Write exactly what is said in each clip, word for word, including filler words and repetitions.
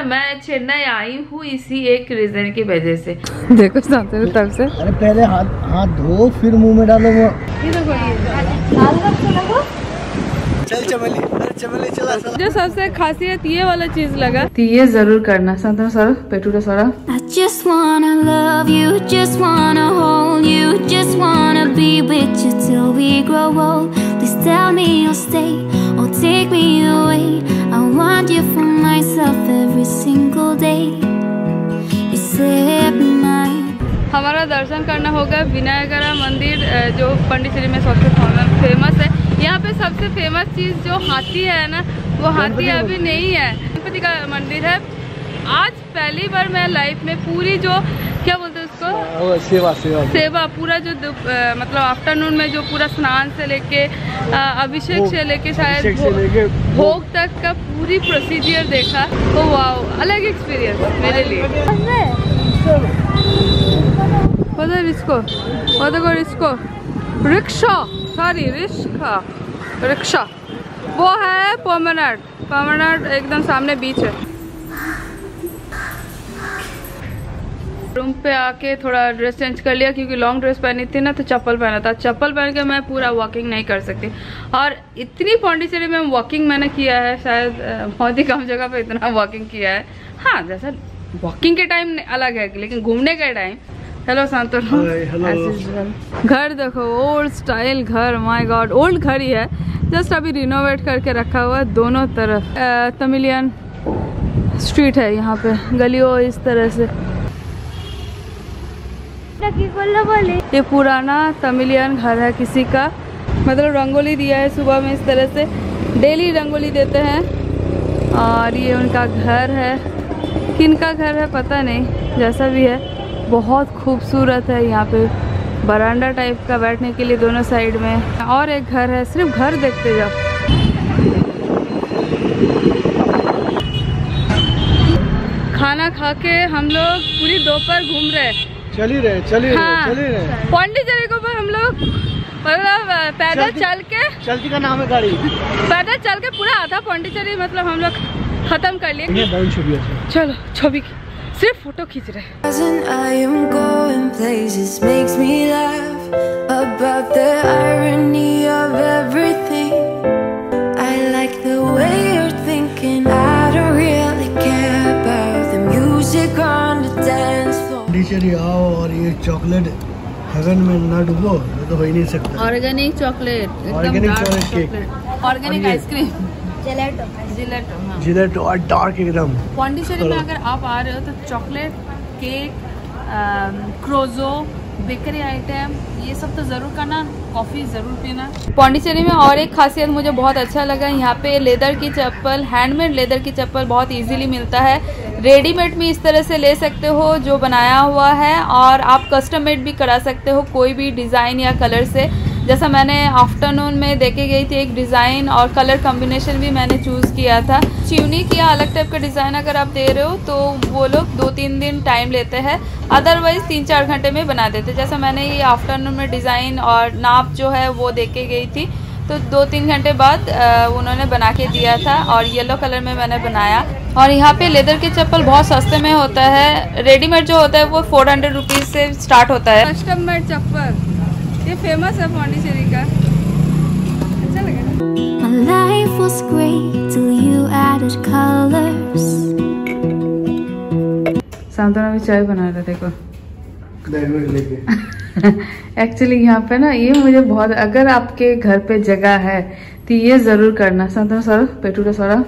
मैं चेन्नई आई हूँ इसी एक रीजन की वजह से। देखो साथ तब से। अरे पहले हाथ हाथ धो फिर मुंह में डालो वो। ये देखो ये चल चमेली, अरे चमेली चला चला। जो सबसे खासियत ये वाला चीज लगा तो ये जरूर करना संतरा सारा पेटूरा सारा। I just wanna love you, just wanna hold you, just wanna be with you till we grow old. Please tell me you'll stay or take me away. I want you for myself every single day. You said night. हमारा दर्शन करना होगा विनायकरा मंदिर जो पांडिचेरी में सबसे famous है। यहाँ पे सबसे फेमस चीज जो हाथी है ना, वो हाथी अभी नहीं है। गणपति का मंदिर है। आज पहली बार मैं लाइफ में पूरी जो क्या बोलते हैं उसको सेवा सेवा सेवा पूरा जो आ, मतलब आफ्टरनून में जो पूरा स्नान से लेके अभिषेक से लेके शायद भोग, भोग तक का पूरी प्रोसीजर देखा। तो वाओ, अलग एक्सपीरियंस मेरे लिए। पता है इसको पता कर इसको रिक्शा सॉरी रिक्शा रिक्शा वो है परमानेंट परमानेंट एकदम सामने बीच है। रूम पे आके थोड़ा ड्रेस चेंज कर लिया क्योंकि लॉन्ग ड्रेस पहनी थी ना, तो चप्पल पहना था। चप्पल पहन के मैं पूरा वॉकिंग नहीं कर सकती। और इतनी पौंडीचेरी में वॉकिंग मैंने किया है शायद बहुत ही कम जगह पे इतना वॉकिंग किया है। हाँ, जैसा वॉकिंग के टाइम अलग है लेकिन घूमने के टाइम। हेलो सांतनु। घर देखो, ओल्ड स्टाइल घर, माय गॉड ओल्ड घर ही है, जस्ट अभी रिनोवेट करके रखा हुआ है दोनों तरफ। तमिलियन स्ट्रीट है यहाँ पे, गलियों इस तरह से। ये पुराना तमिलियन घर है किसी का, मतलब रंगोली दिया है सुबह में इस तरह से, डेली रंगोली देते हैं। और ये उनका घर है, किनका घर है पता नहीं, जैसा भी है बहुत खूबसूरत है। यहाँ पे बरांडा टाइप का बैठने के लिए दोनों साइड में। और एक घर है, सिर्फ घर देखते जाओ। खाना खा के हम लोग पूरी दोपहर घूम रहे हैं। चल ही रहे चल ही हाँ, रहे चल ही रहे। पौंडीचेरी को पर हम लोग मतलब पैदल चल के, चलती का नाम है गाड़ी, पैदल चल के पूरा आधा पौंडीचेरी मतलब हम लोग खत्म कर लिए। चलो छवि की सिर्फ फोटो खींच रहे। I am going places makes me laugh about the irony of everything. I like the way you're thinking. I don't really care about the music on the dance floor. Pondicherry आओ और ये चॉकलेट हेवन में ना डूबो तो हो ही नहीं सकता। Organic chocolate, organic chocolate cake, organic ice cream, Gelato. Gelato. हाँ, जिलेटो और डार्क एकदम। पौंडीचेरी में अगर आप आ रहे हो तो chocolate, cake, croissant, bakery item ये सब तो जरूर करना, कॉफी जरूर पीना। पौंडीचेरी में और एक खासियत मुझे बहुत अच्छा लगा, यहाँ पे लेदर की चप्पल, हैंडमेड लेदर की चप्पल बहुत इजीली मिलता है। रेडीमेड भी इस तरह से ले सकते हो जो बनाया हुआ है, और आप कस्टम मेड भी करा सकते हो कोई भी डिज़ाइन या कलर से। जैसा मैंने आफ्टरनून में देखे गई थी एक डिज़ाइन और कलर कॉम्बिनेशन भी मैंने चूज़ किया था। यूनिक या अलग टाइप का डिज़ाइन अगर आप दे रहे हो तो वो लोग दो तीन दिन टाइम लेते हैं, अदरवाइज़ तीन चार घंटे में बना देते। जैसा मैंने ये आफ्टरनून में डिज़ाइन और नाप जो है वो दे के गई थी, तो दो तीन घंटे बाद उन्होंने बना के दिया था, और येलो कलर में मैंने बनाया। और यहाँ पे लेदर के चप्पल बहुत सस्ते में होता है। रेडीमेड जो होता है वो फोर हंड्रेड रुपीज़ से स्टार्ट होता है। कस्टम मेड चप्पल ये फेमस है पौंडीचेरी का, अच्छा लगा। My life was great till you added colors. सांत्वना भी चाय बना रहा, देखो बैग में लेके। एक्चुअली यहाँ पे ना ये मुझे बहुत, अगर आपके घर पे जगह है तो ये जरूर करना। सांत्वना सारा पेटूरा सारा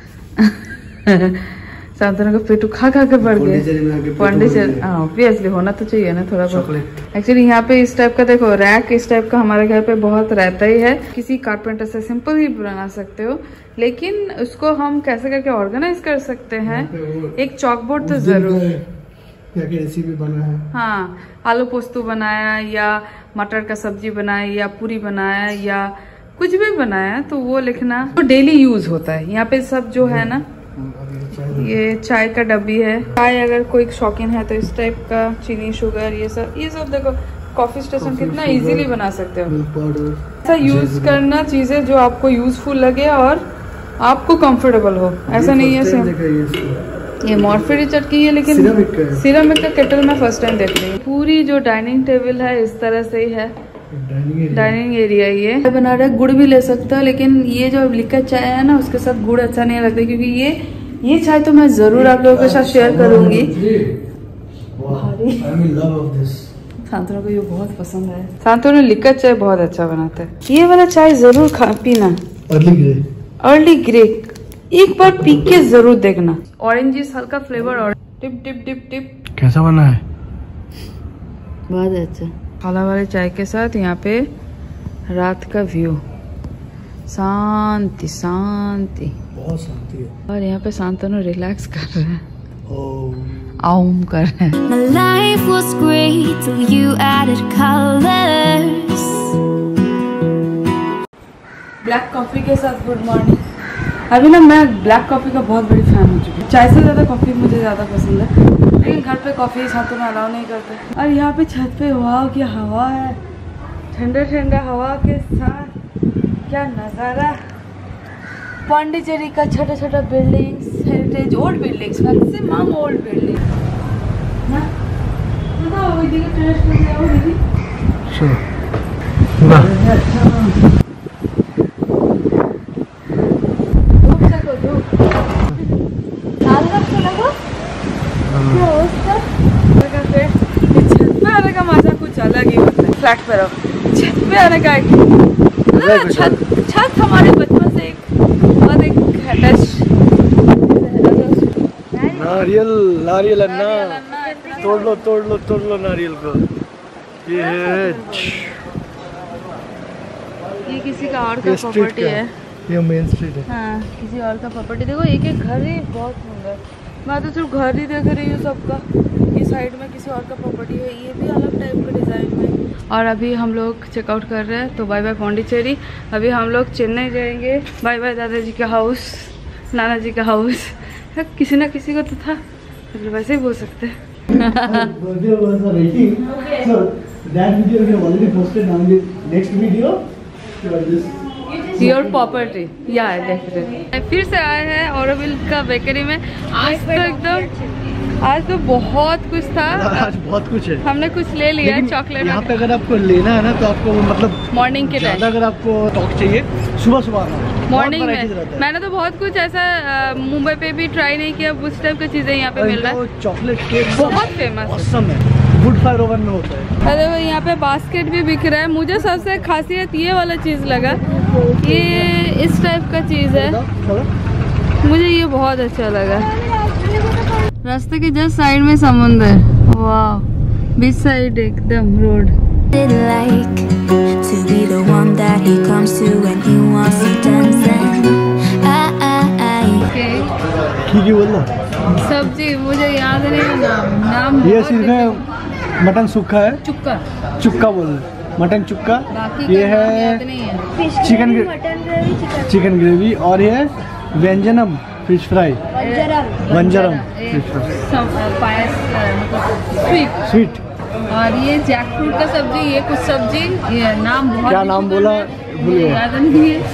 सांत्वना का पेटू खा खा के बढ़ गए। पौंडीचेरी ऑब्वियसली होना तो चाहिए ना थोड़ा बहुत। एक्चुअली यहाँ पे इस टाइप का देखो रैक, इस टाइप का हमारे घर पे बहुत रहता ही है। किसी कारपेंटर से सिंपल ही बना सकते हो, लेकिन उसको हम कैसे करके ऑर्गेनाइज कर सकते हैं। एक चॉकबोर्ड तो जरूर, रेसिपी बना है। हाँ, आलू पोस्तू बनाया या मटर का सब्जी बनाया या पूरी बनाया या कुछ भी बनाया तो वो लिखना, तो डेली यूज होता है। यहाँ पे सब जो है ना, ये चाय का डब्बी है। चाय अगर कोई शौकीन है तो इस टाइप का, चीनी शुगर ये सब ये सब देखो कॉफी स्टेशन कितना इजीली बना सकते हो। ऐसा यूज करना चीजें जो आपको यूजफुल लगे और आपको कंफर्टेबल हो, ऐसा नहीं है सेम। ये मॉर्फी चटकी है, लेकिन सिरामिक का केटल मैं फर्स्ट टाइम देख रही हूँ। पूरी जो डाइनिंग टेबल है इस तरह से ही है, डाइनिंग एरिया। ये बना रहा है, गुड़ भी ले सकता है, लेकिन ये जो लिक्का चाय है ना उसके साथ गुड़ अच्छा नहीं लगता, क्योंकि ये ये चाय तो मैं जरूर आप लोगों के साथ शेयर करूंगी। सांतों को ये बहुत पसंद है। सांतों ने लिक्का चाय बहुत अच्छा बनाते हैं। ये वाला चाय जरूर खा पीना, अर्ली ग्रे। अर्ली ग्रे एक बार पी के जरूर देखना। ऑरेंज हल्का फ्लेवर और टिप टिप टिप टिप। कैसा बना है? बहुत अच्छा। काला वाले चाय के साथ यहाँ पे रात का व्यू, शांति शांति, बहुत शांति है। और यहाँ पे शांतनु रिलैक्स कर रहे हैं, आउम कर रहे हैं। My life was great till you added colors. Black coffee के साथ गुड मॉर्निंग। अभी ना मैं ब्लैक कॉफी का बहुत बड़ी फैन हो चुकी हूँ। चाय से ज़्यादा कॉफ़ी मुझे ज़्यादा पसंद है, लेकिन घर पे कॉफ़ी साथों में अलाउ नहीं करते। और यहाँ पे छत पे वाह क्या हवा है, ठंडा ठंडा हवा के साथ क्या नज़ारा। पांडिचेरी का छोटा छोटा buildings, heritage old buildings, maximum old building ना। बताओ दीदी का टेस्ट कैसे है दीदी? Sure. अलग ही होता है फ्लैट पे रहो, छत पे आने का ना, छत छत हमारे बचपन से एक बहुत एक अटैच। नारियल नारियल अन्ना, तोड़ लो तोड़ लो तोड़ लो नारियल को। ये है, ये किसी का और का प्रॉपर्टी है, ये मेन स्ट्रीट है। हाँ किसी और का प्रॉपर्टी। देखो एक एक घर ही बहुत सुंदर। मैं तो सिर्फ घर ही देख रही हूँ सबका। ये साइड में किसी और का प्रॉपर्टी है, ये भी अलग टाइप का डिज़ाइन में। और अभी हम लोग चेकआउट कर रहे हैं, तो बाय बाय पौंडीचेरी। अभी हम लोग चेन्नई जाएंगे। बाय बाय दादाजी का हाउस, नाना जी का हाउस। किसी ना किसी को तो था, मतलब वैसे ही बोल सकते हैं। योर प्रॉपर्टी या देख रहे। फिर से आए हैं ऑरोविल का बेकरी में। आज तो एकदम आज तो बहुत कुछ था। आज बहुत कुछ है, हमने कुछ ले लिया चॉकलेट। यहाँ पे अगर आपको लेना है ना तो आपको मतलब मॉर्निंग के टाइम, अगर आपको टॉक चाहिए सुबह सुबह आना, मॉर्निंग में। मैंने तो बहुत कुछ ऐसा मुंबई पे भी ट्राई नहीं किया, उस टाइप की चीजें यहाँ पे मिल रहा है। चॉकलेट केक बहुत फेमस है, वुड फायर ओवन में होता है। अरे वो यहाँ पे बास्केट भी बिक रहा है। मुझे सबसे खासियत ये वाला चीज लगा, ये इस टाइप का चीज है, मुझे ये बहुत अच्छा लगा। रास्ते के जस्ट साइड में समुंदर, वाह, बीच साइड एकदम रोड। सब्जी मुझे याद नहीं है नाम, नाम ये सिर्फ है मटन सुक्का है, चुक्का चुक्का बोल रहे, मटन चुक्का। ये है चिकन चिकन ग्रेवी, और ये vanjaram fish fry, vanjaram fish fry, sweet sweet. और ये जैकफ्रूट का सब्जी, ये कुछ सब्जी, ये नाम बहुत क्या नाम बोला भूल गया, याद नहीं है।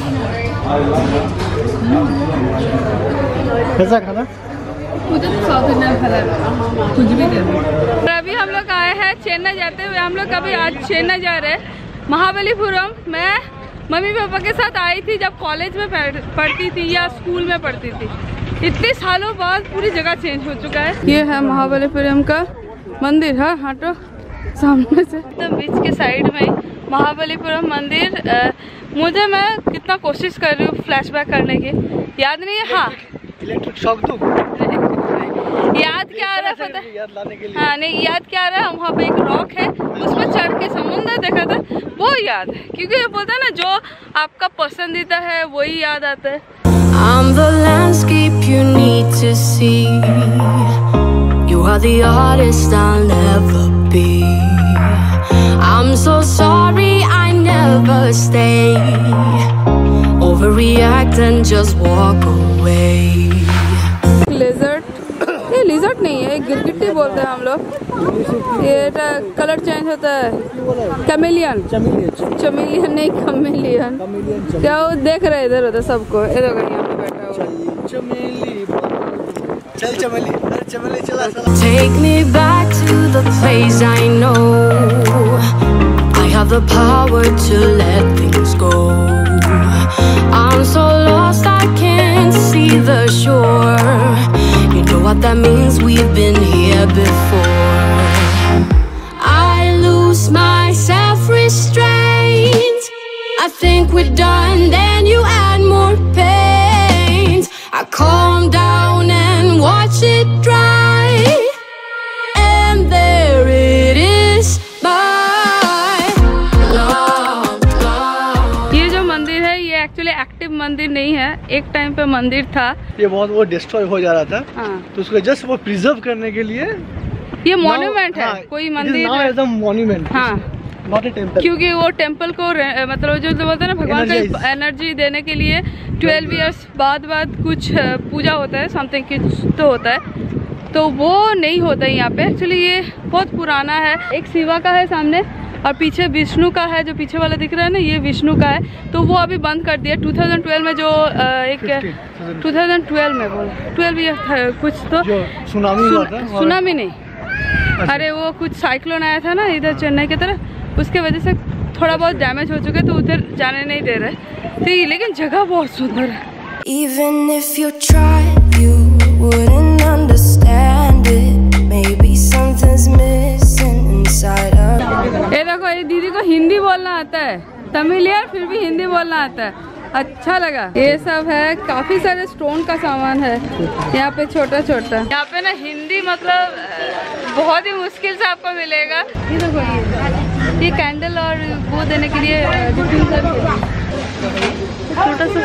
कैसा खाना? मुझे तो साउथ इंडियन खाना कुछ भी दे दो। अभी हम लोग आए हैं चेन्नई जाते हुए। हम लोग अभी आज चेन्नई जा रहे हैं, महाबलीपुरम। मैं मम्मी पापा के साथ आई थी जब कॉलेज में पढ़ती थी या स्कूल में पढ़ती थी। इतने सालों बाद पूरी जगह चेंज हो चुका है। ये है महाबलीपुरम का मंदिर है, हटो सामने से तो बीच के साइड में महाबलीपुरम मंदिर। आ, मुझे मैं कितना कोशिश कर रही हूँ फ्लैशबैक करने की, याद नहीं है। हाँ इलेक्ट्रिक शॉक दो। याद क्या आ रहा है पता? याद लाने के लिए। हाँ नहीं याद क्या आ रहा है, वहाँ पे एक रॉक है, उस पर चढ़ के समुद्र देखा था, वो याद है। क्योंकि ये बोलता है ना, जो आपका पसंदीदा है वही याद आता है। I'm the landscape you need to see. You are the artist I'll never be. I'm so sorry I never stay. Overreact and just walk away. Lizard, ये लिजर्ट नहीं है, गिरगिट्टी बोलते हैं हम लोग। ये कलर चेंज होता है, कैमेलियन। चमेलियन नहीं, कैमेलियन। क्या वो देख रहे इधर उधर सबको, इधर यहाँ पे बैठा हुआ। चल चमेली, अरे चमेली चला चला। Take me back to the place I know. I have the power to let things go. I'm so lost I can't see the shore. You know what that means, we've been here before. I lose my self-restraint. I think we're done, then you add more pain. I calm down and watch it dry, and there it is, my love, love. ये जो मंदिर है ये actually active मंदिर नहीं है, एक time पे मंदिर था। ये बहुत वो डिस्ट्रॉय हो जा रहा था, हाँ। तो उसको जस्ट वो प्रिजर्व करने के लिए ये मॉन्यूमेंट है, हाँ, कोई मंदिर एज अ मॉन्यूमेंट, हाँ, नॉट ए टेंपल। क्योंकि वो टेम्पल को मतलब जो बोलते हैं ना भगवान को एनर्जी देने के लिए ट्वेल्व इयर्स बाद बाद कुछ पूजा होता है, समथिंग कुछ तो होता है, तो वो नहीं होता है यहाँ पे। एक्चुअली ये बहुत पुराना है। एक शिवा का है सामने और पीछे विष्णु का है, जो पीछे वाला दिख रहा है ना ये विष्णु का है, तो वो अभी बंद कर दिया। टू थाउजेंड ट्वेल्व में जो एक टू थाउजेंड ट्वेल्व में बोला ट्वेल्व ईयर कुछ तो सुनामी हुआ था। सुनामी नहीं, अरे वो कुछ साइक्लोन आया था ना इधर चेन्नई की तरफ, उसके वजह से थोड़ा बहुत डैमेज हो चुके, तो उधर जाने नहीं दे रहे तो, लेकिन जगह बहुत सुंदर है। Even if you tried, you wouldn't understand it. Maybe something's missing inside of. ये देखो, ये दीदी को हिंदी बोलना आता है, तमिल यार फिर भी हिंदी बोलना आता है, अच्छा लगा। ये सब है, काफी सारे स्टोन का सामान है यहाँ पे, छोटा छोटा। यहाँ पे ना हिंदी मतलब बहुत ही मुश्किल से आपको मिलेगा। ये देखो, ये कैंडल और वो देने के लिए छोटा सा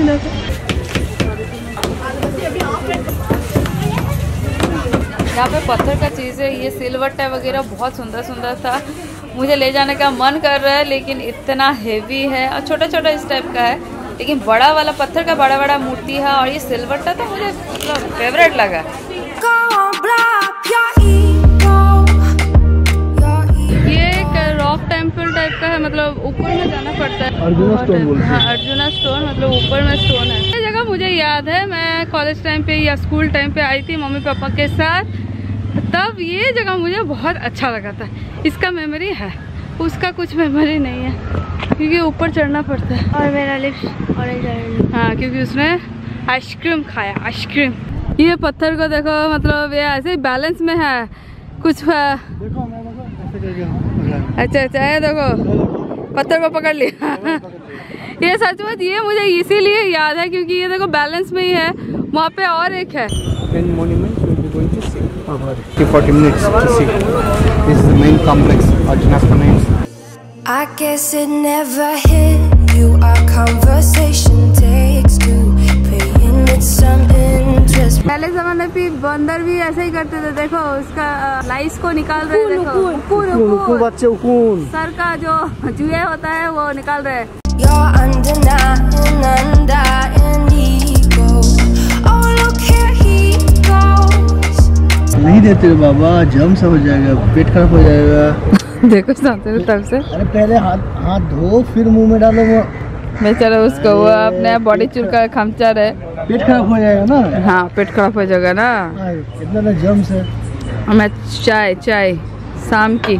यहाँ पे पत्थर का चीज़ है, ये सिल्वट्टा वगैरह बहुत सुंदर सुंदर था। मुझे ले जाने का मन कर रहा है, लेकिन इतना हेवी है और छोटा छोटा इस टाइप का है, लेकिन बड़ा वाला पत्थर का बड़ा बड़ा मूर्ति है और ये सिल्वट्टा तो मुझे मतलब फेवरेट लगा। ये एक रॉक टेम्पल टाइप का है, मतलब ऊपर में जाना पड़ता है। अर्जुना स्टोन बोलते हैं। हाँ, अर्जुना स्टोन, मतलब ऊपर में स्टोन है। ये जगह मुझे याद है, मैं कॉलेज टाइम पे या स्कूल टाइम पे आई थी मम्मी पापा के साथ, तब ये जगह मुझे बहुत अच्छा लगा था। इसका मेमोरी है, उसका कुछ मेमोरी नहीं है, क्योंकि ऊपर चढ़ना पड़ता है। और मेरा लिप्स ऑरेंज, हाँ, क्योंकि उसने आइसक्रीम खाया, आइसक्रीम। ये पत्थर को देखो, मतलब ये ऐसे बैलेंस में है कुछ है। देखो मैं ऐसे करके, अच्छा अच्छा, ये देखो पत्थर को पकड़ लिया। ये सच बात, ये मुझे इसीलिए याद है क्योंकि ये देखो बैलेंस में ही है। वहाँ पे और एक है। forty minutes to see. This is the main complex, Arjuna's remains. I guess it never hit you. Our conversation takes two, paying it some interest. पहले जमाने पे बंदर भी ऐसे ही करते थे, देखो उसका लाइस को निकाल रहे, देखो उकुन उकुन बच्चे उकुन, सर का जो जुए होता है वो निकाल रहे। You're undenying, undying ego. Oh look here he goes. नहीं देते बाबा, जम सा हो जाएगा, पेट खराब हो जाएगा। देखो साथ तब से। अरे पहले हाथ हाथ धो फिर मुंह में डालो। वो बेचारा उसको, वो अपने बॉडी चुरका खमचा रहे, पेट खराब हो जाएगा ना। हाँ, पेट खराब हो जाएगा ना। इतना ना जम्स है। मैं चाय चाय शाम की।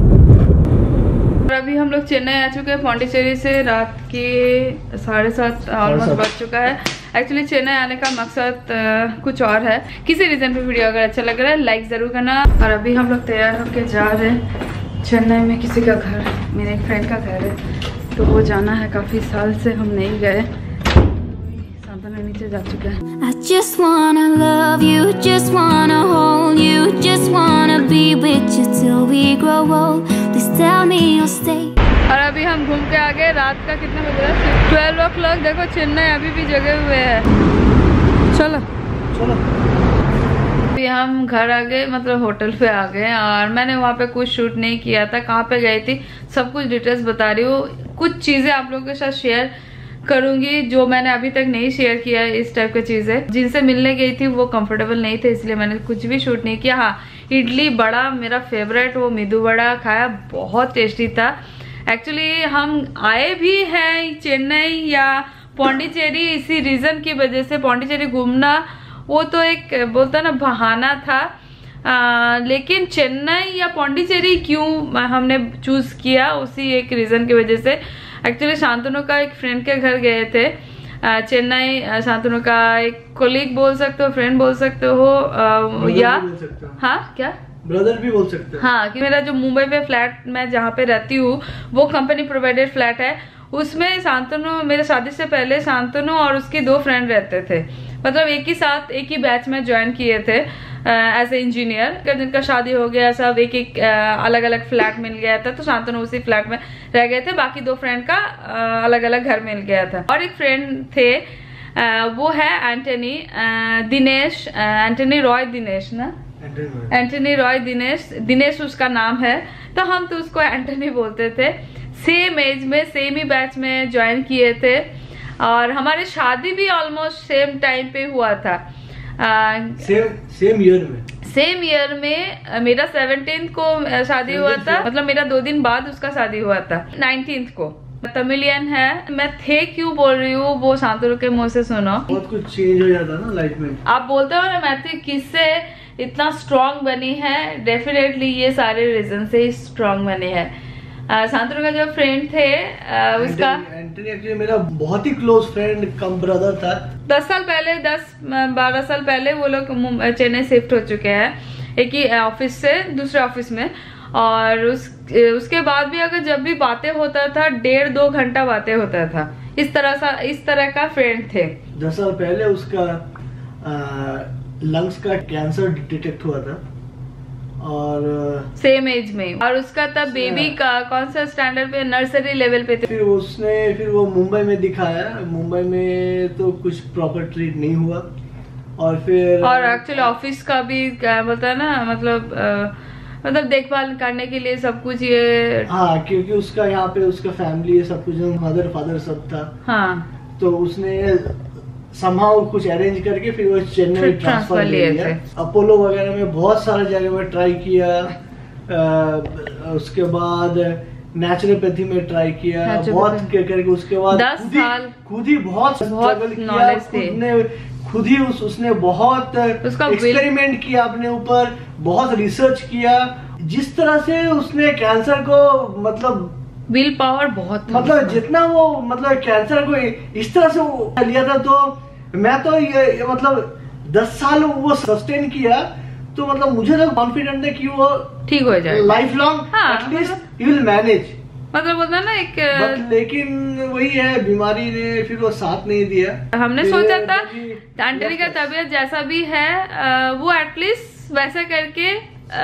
और अभी हम लोग चेन्नई आ चुके हैं पौंडीचेरी से। रात के साढ़े सात ऑलमोस्ट बज चुका है। एक्चुअली चेन्नई आने का मकसद आ, कुछ और है। किसी रीज़न पे वीडियो अगर अच्छा लग रहा है लाइक ज़रूर करना। और अभी हम लोग तैयार होकर जा रहे हैं चेन्नई में किसी का घर, मेरे एक फ्रेंड का घर है, तो वो जाना है। काफ़ी साल से हम नहीं गए। सांत्वना नीचे जा चुका है। I just wanna love you, just wanna hold you, just wanna be with you till we grow old. Please tell me you'll stay. और अभी हम घूम के आ गए। रात का कितना बज रहा है? Twelve o'clock. देखो चेन्नई अभी भी जगे हुए हैं। चलो चलो। अभी हम घर आ गए, मतलब होटल पे आ गए। और मैंने वहाँ पे कुछ शूट नहीं किया था, कहाँ पे गई थी सब कुछ डिटेल्स बता रही हूँ। कुछ चीज़ें आप लोगों के साथ शेयर करूंगी जो मैंने अभी तक नहीं शेयर किया है। इस टाइप की चीज़ें जिनसे मिलने गई थी वो कंफर्टेबल नहीं थे, इसलिए मैंने कुछ भी शूट नहीं किया। हाँ, इडली बड़ा मेरा फेवरेट, वो मेदू बड़ा खाया, बहुत टेस्टी था। एक्चुअली हम आए भी हैं चेन्नई या पौंडीचेरी इसी रीज़न की वजह से। पौंडीचेरी घूमना वो तो एक बोलता ना बहाना था। आ, लेकिन चेन्नई या पौंडीचेरी क्यों हमने चूज किया, उसी एक रीजन की वजह से। एक्चुअली शांतनु का एक फ्रेंड के घर गए थे चेन्नई, शांतनु का एक कोलीग बोल सकते हो, फ्रेंड बोल सकते हो, आ, या हाँ क्या ब्रदर भी बोल सकते हो। हाँ, कि मेरा जो मुंबई में फ्लैट मैं जहाँ पे रहती हूँ वो कंपनी प्रोवाइडेड फ्लैट है, उसमें शांतनु, मेरे शादी से पहले शांतनु और उसके दो फ्रेंड रहते थे, मतलब एक ही साथ एक ही बैच में ज्वाइन किए थे एज ए इंजीनियर। जिनका शादी हो गया, सब एक एक अलग अलग फ्लैट मिल गया था, तो शांतनु उसी फ्लैट में रह गए थे, बाकी दो फ्रेंड का आ, अलग अलग घर मिल गया था। और एक फ्रेंड थे आ, वो है Antony Dinesh, Antony Roy Dinesh ना, एंटनी रॉय दिनेश, दिनेश उसका नाम है, तो हम तो उसको एंटनी बोलते थे। सेम एज में सेम ही बैच में ज्वाइन किए थे, और हमारी शादी भी ऑलमोस्ट सेम टाइम पे हुआ था। सेम सेम ईयर में सेम ईयर में मेरा सेवनटीन्थ को शादी हुआ था, मतलब मेरा दो दिन बाद उसका शादी हुआ था नाइनटीन्थ को। तमिलियन है, मैं थे क्यों बोल रही हूँ वो शांतनु के मुंह से सुनो। बहुत कुछ चेंज हो जाता ना लाइफ में। आप बोलते हो ना मैत्री किससे इतना स्ट्रॉन्ग बनी है, डेफिनेटली ये सारे रीजन से स्ट्रॉन्ग बनी है। शांतनु का जो फ्रेंड थे आ, उसका एंटनी एक्चुअली मेरा बहुत ही क्लोज फ्रेंड कम ब्रदर था। दस साल पहले दस बारह साल पहले वो लोग चेन्नई शिफ्ट हो चुके हैं, एक ही ऑफिस से दूसरे ऑफिस में, और उस उसके बाद भी अगर जब भी बातें होता था डेढ़ दो घंटा बातें होता था, इस तरह सा इस तरह का फ्रेंड थे। दस साल पहले उसका लंग्स का कैंसर डिटेक्ट हुआ था, और सेम एज में, और उसका तब बेबी का कौन सा स्टैंडर्ड पे, नर्सरी लेवल पे थे। फिर उसने फिर वो मुंबई में दिखाया, मुंबई में तो कुछ प्रॉपर ट्रीट नहीं हुआ, और फिर और एक्चुअली ऑफिस का भी क्या बोलता है ना, मतलब आ, मतलब देखभाल करने के लिए सब कुछ ये, हाँ क्योंकि उसका यहाँ पे उसका फैमिली है, सब कुछ मदर फादर सब था। हाँ, तो उसने समहाउ कुछ अरेंज करके फिर वो चेन्नई ट्रांसफर ले लिया। अपोलो वगैरह में बहुत सारे जगह में ट्राई किया, आ, उसके बाद नेचुरोपैथी में ट्राई किया, बहुत करके उसके बाद दस खुद ही साल खुद ही बहुत स्ट्रगल किया, खुद ने खुद ही उस उसने बहुत एक्सपेरिमेंट किया अपने ऊपर, बहुत रिसर्च किया, जिस तरह से उसने कैंसर को मतलब विल पावर बहुत, मतलब जितना वो मतलब कैंसर को इस तरह से वो लिया था, तो मैं तो ये, ये मतलब दस साल वो सस्टेन किया, तो मतलब मुझे तो कॉन्फिडेंट है कि वो ठीक हो जाए life long, at least he will manage, मतलब बोलता ना एक। But, लेकिन वही है, बीमारी ने फिर वो साथ नहीं दिया। हमने सोचा था एंटनी का तबीयत जैसा भी है वो एटलीस्ट वैसा करके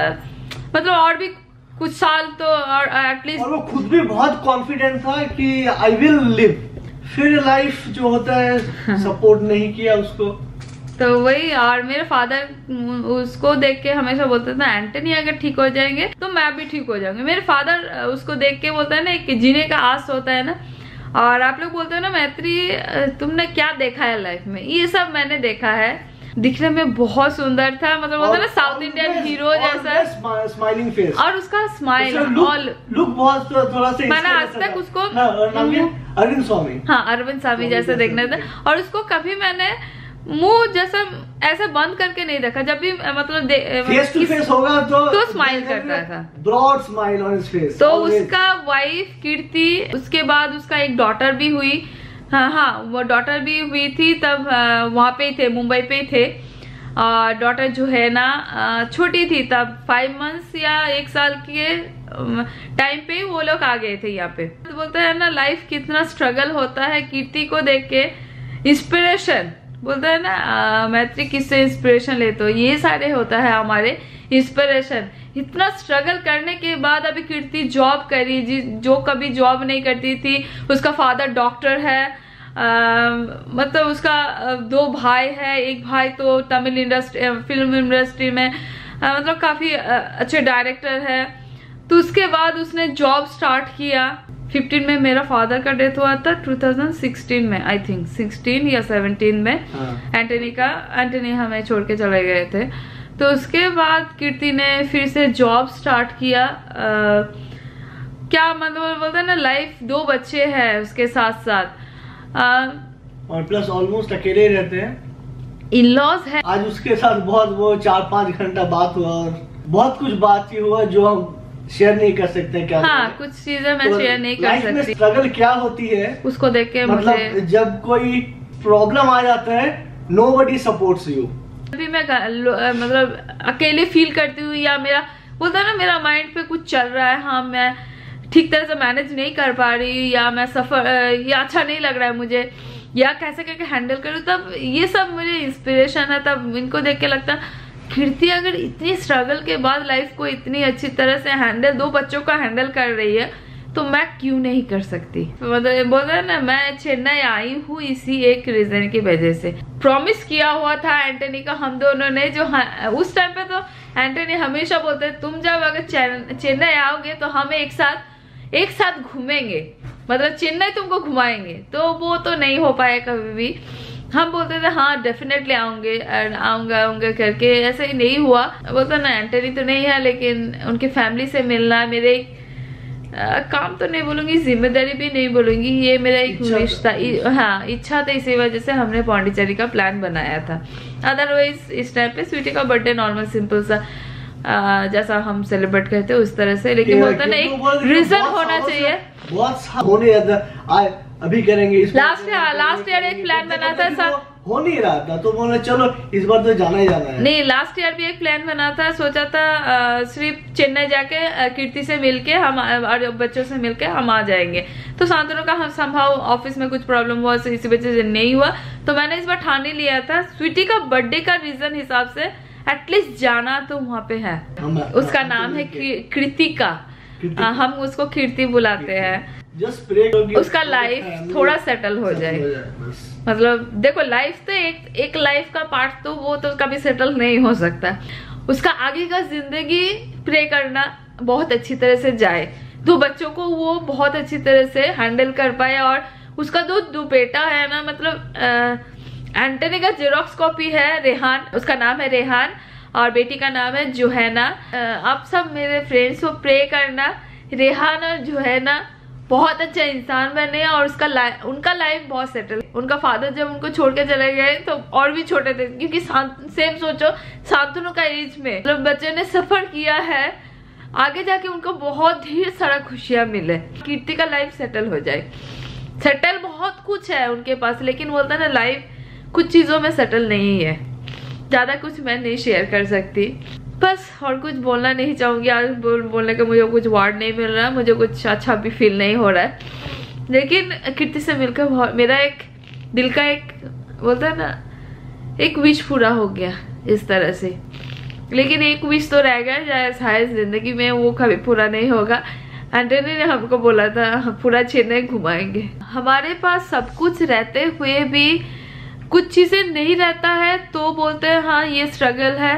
मतलब और भी कुछ साल तो और एटलीस्ट, और वो खुद भी बहुत कॉन्फिडेंट था कि आई विल लिव। फिर लाइफ जो होता है सपोर्ट नहीं किया उसको, तो वही। और मेरे फादर उसको देख के हमेशा बोलते थे एंटनी अगर ठीक हो जाएंगे तो मैं भी ठीक हो जाऊंगी। मेरे फादर उसको देख के बोलता है ना, एक जीने का आस होता है ना। और आप लोग बोलते हो ना मैत्री तुमने क्या देखा है लाइफ में, ये सब मैंने देखा है। दिखने में बहुत सुंदर था, मतलब बोलते ना साउथ इंडियन हीरो जैसा, स्माइलिंग फेस, और उसका स्माइल और लुक बहुत थोड़ा सा, मैंने आज तक उसको अरविंद स्वामी, हाँ अरविंद स्वामी जैसा देखना था। और उसको कभी मैंने मुंह जैसा ऐसा बंद करके नहीं देखा, जब भी मतलब फेस टू फेस होगा तो तो स्माइल करता था, broad smile on his face. तो उसका वाइफ कीर्ति, उसके बाद उसका एक डॉटर भी हुई, हाँ हाँ वो डॉटर भी हुई थी, तब वहाँ पे ही थे, मुंबई पे ही थे। और डॉटर जो है ना छोटी थी तब, फाइव मंथ्स या एक साल के टाइम पे वो लोग आ गए थे यहाँ पे। तो बोलते हैं ना लाइफ कितना स्ट्रगल होता है। कीर्ति को देख के इंस्पिरेशन बोलता है ना, मैत्री किससे इंस्पिरेशन लेते हो, ये सारे होता है हमारे इंस्पिरेशन। इतना स्ट्रगल करने के बाद अभी कीर्ति जॉब करी, जो कभी जॉब नहीं करती थी। उसका फादर डॉक्टर है, आ, मतलब उसका दो भाई है, एक भाई तो तमिल इंडस्ट्री फिल्म इंडस्ट्री में आ, मतलब काफी अच्छे डायरेक्टर है। तो उसके बाद उसने जॉब स्टार्ट किया। फिफ्टीन में मेरा फादर का डेथ हुआ था, टू थाउजेंड सिक्सटीन में आई थिंक, सिक्सटीन या सेवनटीन में एंटनी का, एंटनी हमें छोड़ के चले गए थे। तो उसके बाद कीर्ति ने फिर से जॉब स्टार्ट किया। आ, क्या मतलब बोलते हैं ना लाइफ, दो बच्चे हैं उसके साथ साथ, आ, और प्लस ऑलमोस्ट अकेले ही रहते हैं। इन लॉज है। आज उसके साथ बहुत वो चार पाँच घंटा बात हुआ और बहुत कुछ बात ही हुआ जो हम शेयर नहीं कर सकते। क्या हाँ, कुछ चीजें मैं तो शेयर नहीं कर सकती। स्ट्रगल क्या होती है उसको देख के मतलब मुझे जब कोई प्रॉब्लम आ जाता है, नोबडी सपोर्ट्स यू। अभी मैं मतलब अकेले फील करती हूँ या मेरा बोलता है ना मेरा माइंड पे कुछ चल रहा है, हाँ मैं ठीक तरह से मैनेज नहीं कर पा रही या मैं सफर या अच्छा नहीं लग रहा है मुझे या कैसे करके हैंडल करूँ, तब ये सब मुझे इंस्पिरेशन है। तब इनको देख के लगता है कीर्ति अगर इतनी स्ट्रगल के बाद लाइफ को इतनी अच्छी तरह से हैंडल, दो बच्चों का हैंडल कर रही है, तो मैं क्यों नहीं कर सकती। मतलब बोल रहे ना, मैं चेन्नई आई हूँ इसी एक रीजन की वजह से। प्रॉमिस किया हुआ था एंटनी का हम दोनों ने, जो उस टाइम पे तो एंटनी हमेशा बोलते हैं तुम जब अगर चेन्नई आओगे तो हम एक साथ एक साथ घूमेंगे, मतलब चेन्नई तुमको घुमाएंगे। तो वो तो नहीं हो पाया कभी भी। हम बोलते थे हाँ डेफिनेटली आऊंगे आऊंगा आऊंगा करके, ऐसे ही नहीं हुआ। बोलता ना एंटनी तो नहीं है लेकिन उनकी फैमिली से मिलना मेरे आ, काम तो नहीं बोलूंगी, जिम्मेदारी भी नहीं बोलूंगी, ये मेरा एक विश था, हाँ इच्छा था। इसी वजह से हमने पौंडीचेरी का प्लान बनाया था। अदरवाइज इस टाइम पे स्वीटी का बर्थडे नॉर्मल सिंपल सा आ, जैसा हम सेलिब्रेट करते हैं उस तरह से, लेकिन बोलता ना एक रीजन होना चाहिए। बहुत होने अभी करेंगे लास्ट लास्ट ईयर एक प्लान बना था सर, हो नहीं रहा था तो बोले चलो इस बार तो जाना ही जाना है। नहीं, लास्ट ईयर भी एक प्लान बना था, सोचा था आ, सिर्फ चेन्नई जाके कीर्ति से मिलके हम और बच्चों से मिलके हम आ जाएंगे। तो शांतनु का हम संभव ऑफिस में कुछ प्रॉब्लम हुआ, इसी वजह से नहीं हुआ। तो मैंने इस बार ठान ही लिया था स्वीटी का बर्थडे का रीजन हिसाब से एटलीस्ट जाना तो वहाँ पे है। उसका नाम है कृतिका, हम उसको कीर्ति बुलाते हैं। उसका लाइफ थोड़ा सेटल हो जाए, मतलब देखो लाइफ तो एक एक लाइफ का पार्ट, तो वो तो कभी सेटल नहीं हो सकता। उसका आगे का जिंदगी प्रे करना बहुत अच्छी तरह से जाए, दो बच्चों को वो बहुत अच्छी तरह से हैंडल कर पाए। और उसका दो दो बेटा है ना, मतलब एंटनी का जेरोक्स कॉपी है रेहान, उसका नाम है रेहान और बेटी का नाम है जोहैना। आप सब मेरे फ्रेंड्स को प्रे करना रेहान और जोहैना बहुत अच्छा इंसान बने और उसका लाइफ उनका लाइफ बहुत सेटल। उनका फादर जब उनको छोड़ के चले गए तो और भी छोटे थे, क्योंकि सेम सोचो शांतनु का एज में मतलब बच्चे ने सफर किया है, आगे जाके उनको बहुत ढेर सारा खुशियां मिले। कीर्ति का लाइफ सेटल हो जाए, सेटल बहुत कुछ है उनके पास, लेकिन बोलता है ना लाइफ कुछ चीजों में सेटल नहीं है। ज्यादा कुछ मैं नहीं शेयर कर सकती, बस और कुछ बोलना नहीं चाहूंगी। आज बोल, बोलने का मुझे कुछ वर्ड नहीं मिल रहा है, मुझे कुछ अच्छा भी फील नहीं हो रहा है। लेकिन कीर्ति से मिलकर बहुत मेरा एक दिल का एक बोलता है ना एक विश पूरा हो गया इस तरह से। लेकिन एक विश तो रह गया, शायद जिंदगी में वो कभी पूरा नहीं होगा। एंटनी ने हमको बोला था पूरा चेन्नई घुमाएंगे। हमारे पास सब कुछ रहते हुए भी कुछ चीजें नहीं रहता है तो बोलते हैं हाँ ये स्ट्रगल है।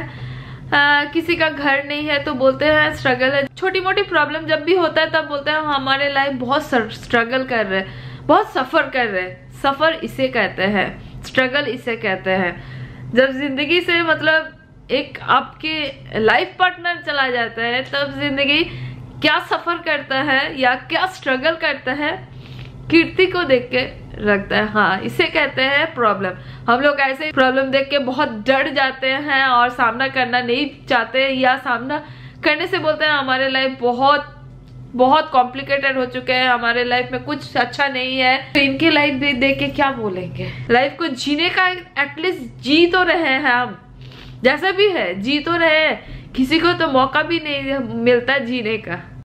आ, किसी का घर नहीं है तो बोलते हैं स्ट्रगल है। छोटी मोटी प्रॉब्लम जब भी होता है तब बोलते हैं हमारे लाइफ बहुत स्ट्रगल कर रहे हैं, बहुत सफर कर रहे हैं। सफर इसे कहते हैं, स्ट्रगल इसे कहते हैं। जब जिंदगी से मतलब एक आपके लाइफ पार्टनर चला जाता है तब जिंदगी क्या सफर करता है या क्या स्ट्रगल करता है, कीर्ति को देख के लगता है हाँ इसे कहते हैं प्रॉब्लम। हम लोग ऐसे प्रॉब्लम देख के बहुत डर जाते हैं और सामना करना नहीं चाहते, या सामना करने से बोलते हैं हमारे लाइफ बहुत बहुत कॉम्प्लिकेटेड हो चुके हैं, हमारे लाइफ में कुछ अच्छा नहीं है। तो इनकी लाइफ भी देख के क्या बोलेंगे। लाइफ को जीने का एटलीस्ट जी तो रहे हैं हम, जैसा भी है जी तो रहे। किसी को तो मौका भी नहीं मिलता जीने का।